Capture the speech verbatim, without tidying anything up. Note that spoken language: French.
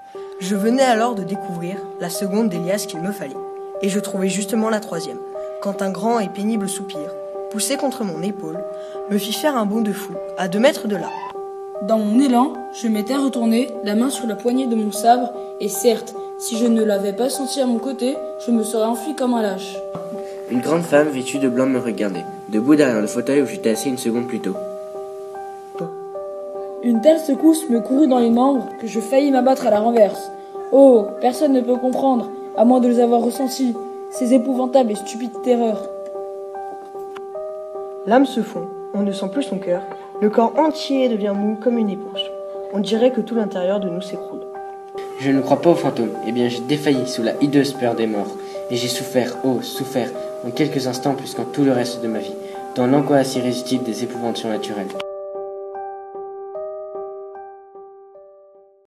Je venais alors de découvrir la seconde d'Elias qu'il me fallait, et je trouvais justement la troisième, quand un grand et pénible soupir, poussé contre mon épaule, me fit faire un bond de fou, à deux mètres de là. Dans mon élan, je m'étais retourné, la main sur la poignée de mon sabre, et certes, si je ne l'avais pas senti à mon côté, je me serais enfui comme un lâche. Une grande femme vêtue de blanc me regardait, debout derrière le fauteuil où j'étais assis une seconde plus tôt. Une telle secousse me courut dans les membres que je faillis m'abattre à la renverse. Oh, personne ne peut comprendre, à moins de les avoir ressentis, ces épouvantables et stupides terreurs. L'âme se fond, on ne sent plus son cœur, le corps entier devient mou comme une éponge. On dirait que tout l'intérieur de nous s'écroule. Je ne crois pas aux fantômes, eh bien j'ai défailli sous la hideuse peur des morts. Et j'ai souffert, oh, souffert, en quelques instants plus qu'en tout le reste de ma vie, dans l'angoisse irrésistible des épouvantations naturelles.